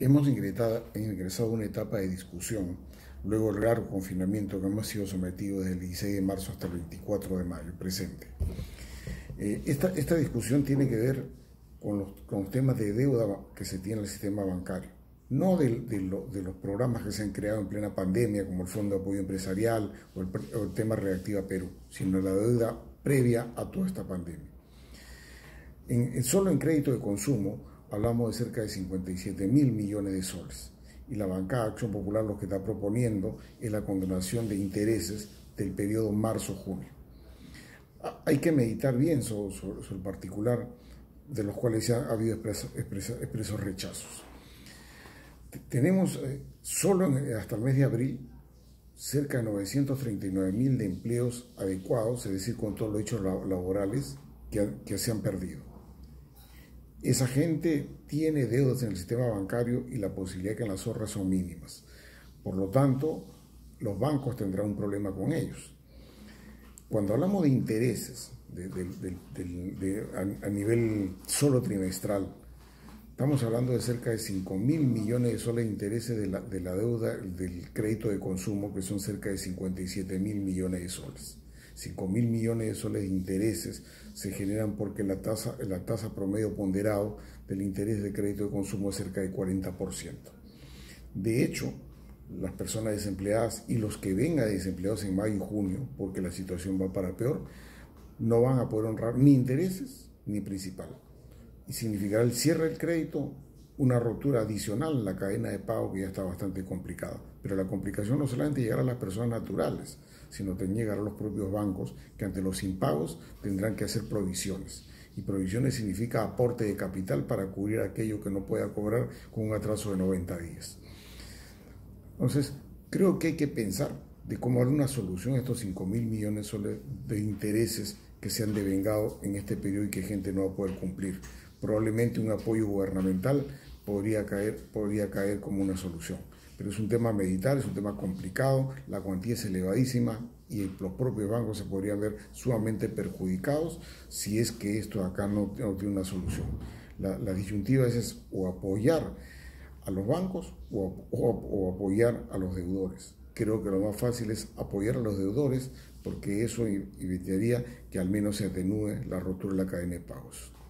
Hemos ingresado a una etapa de discusión luego del largo confinamiento que hemos sido sometidos desde el 16 de marzo hasta el 24 de mayo presente. Esta discusión tiene que ver con los temas de deuda que se tiene en el sistema bancario, no de los programas que se han creado en plena pandemia, como el Fondo de Apoyo Empresarial o el tema Reactiva Perú, sino la deuda previa a toda esta pandemia. Solo en crédito de consumo hablamos de cerca de 57.000 millones de soles, y la bancada Acción Popular lo que está proponiendo es la condonación de intereses del periodo marzo-junio. Hay que meditar bien sobre el particular, de los cuales ya ha habido expresos rechazos. Tenemos hasta el mes de abril cerca de 939.000 de empleos adecuados, es decir, con todos los hechos laborales que se han perdido. Esa gente tiene deudas en el sistema bancario y la posibilidad de que las ahorras son mínimas. Por lo tanto, los bancos tendrán un problema con ellos. Cuando hablamos de intereses a nivel solo trimestral, estamos hablando de cerca de 5.000 millones de soles de intereses de la deuda del crédito de consumo, que son cerca de 57.000 millones de soles. 5.000 millones de soles de intereses se generan porque la tasa promedio ponderado del interés de crédito de consumo es cerca de 40%. De hecho, las personas desempleadas y los que vengan desempleados en mayo y junio, porque la situación va para peor, no van a poder honrar ni intereses ni principal. Y significará el cierre del crédito, una rotura adicional en la cadena de pago que ya está bastante complicada. Pero la complicación no solamente llegará a las personas naturales, sino también llegará a los propios bancos, que ante los impagos tendrán que hacer provisiones. Y provisiones significa aporte de capital para cubrir aquello que no pueda cobrar con un atraso de 90 días. Entonces, creo que hay que pensar de cómo dar una solución a estos 5.000 millones de intereses que se han devengado en este periodo y que gente no va a poder cumplir. Probablemente un apoyo gubernamental podría caer como una solución. Pero es un tema a meditar, es un tema complicado, la cuantía es elevadísima y los propios bancos se podrían ver sumamente perjudicados si es que esto acá no tiene una solución. La disyuntiva es o apoyar a los bancos o apoyar a los deudores. Creo que lo más fácil es apoyar a los deudores, porque eso evitaría que al menos se atenúe la rotura de la cadena de pagos.